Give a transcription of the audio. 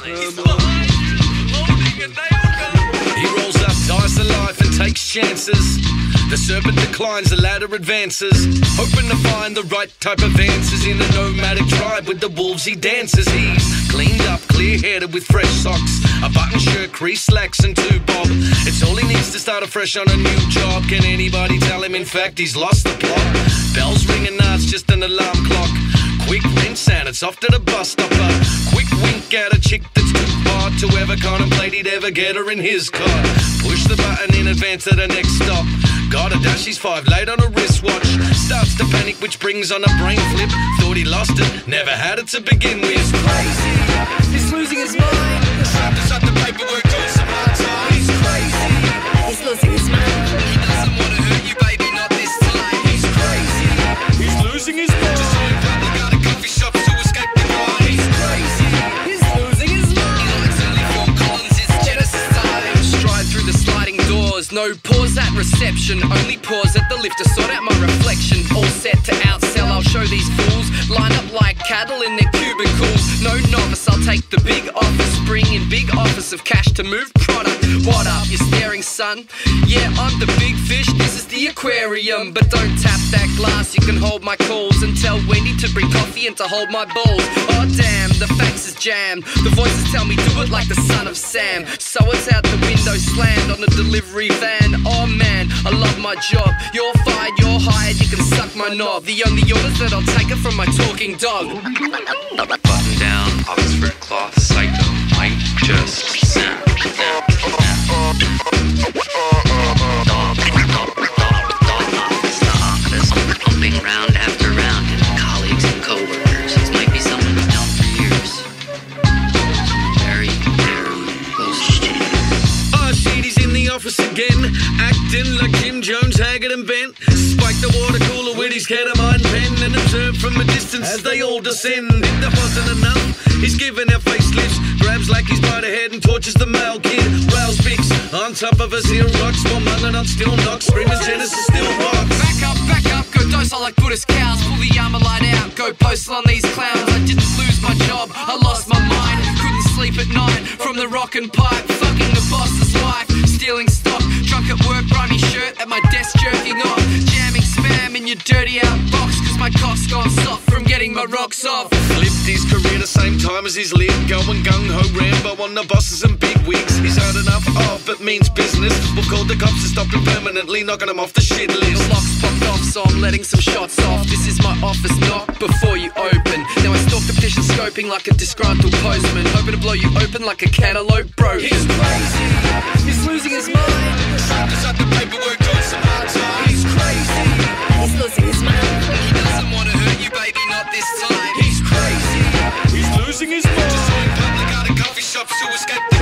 He rolls up dice of life and takes chances. The serpent declines, the ladder advances, hoping to find the right type of answers. In a nomadic tribe with the wolves he dances. He's cleaned up, clear-headed with fresh socks, a button shirt, crease slacks and 2 bob. It's all he needs to start afresh on a new job. Can anybody tell him in fact he's lost the plot? Bells ringing, now it's just an alarm clock. Quick rinse and it's off to the bus stop. A quick wink at a chick that's too hard to ever contemplate he'd ever get her in his car. Push the button in advance to the next stop. Got a dash, he's 5 late on a wristwatch. Starts to panic, which brings on a brain flip. Thought he lost it, never had it to begin with. He's crazy, he's losing his mind. Just up the paperwork, doing some hard time. He's crazy, he's losing his mind. He doesn't want to hurt you, baby, not this time. He's crazy, he's losing his mind. Just in public, got a coffee shop to escape the crime. He's crazy, he's losing his mind. He likes only Phil Collins, it's Genesis time. Stride through the sliding doors, no pause at reception, only pause at the lift to sort out my reflection. All set to outsell, I'll show these fools. Line up like cattle in their cubicles. No novice, I'll take the big office. Bring in big office of cash to move product. What up, you staring son? Yeah, I'm the big fish, this is the aquarium. But don't tap that glass, you can hold my calls. And tell Wendy to bring coffee and to hold my balls. Oh damn, the fax is jammed. The voices tell me do it like the son of Sam. So it's out the window slammed on a delivery van. Oh man, I love my job. You're fired, you're hired, you can suck my knob. The only orders that I'll take are from my talking dog. Button down, Oxford cloth, psycho, might just snap. Pumping round after round, and colleagues and co-workers. This might be someone I've known for years. Very, very close to you. Oh shit, he's in the office again, acting like Jim Jones, haggard and bent. Spike the water cooler with his ketamine pen and observe from a distance as they all descend. If that wasn't enough, he's giving our facelifts, grabs like he's by the head and tortures the male kid. Rails picks on top of us, here rocks while mulling on still knocks, screaming Genesis still rocks. Back up, go docile like Buddhist cows. Pull the armor light out, go postal on these clowns. I didn't lose my job, I lost my mind. Couldn't sleep at night from the rock and pipe. Fucking the boss's wife, stealing stock. Drunk at work, grimy shirt at my desk jerking off. Jamming spam in your dirty outbox, cause my cock's gone soft from getting my rocks off. Flipped his career the same time as his lid, going gung-ho Rambo on the bosses and big wigs. He's had enough of it means business. We'll call the cops to stop him permanently, knocking him off the shit list. The lock's popped off, so I'm letting some shots off. This is my office, knock before you open. Now I stalk the petition scoping like a disgruntled postman, hoping to blow you open like a cantaloupe broken. He's crazy, he's losing his mind. Just up the paperwork, doing some hard time. He's crazy, he's losing his mind. He doesn't want to hurt you, baby, not this time. He's crazy, he's losing his mind. Just in public, out of coffee shops to escape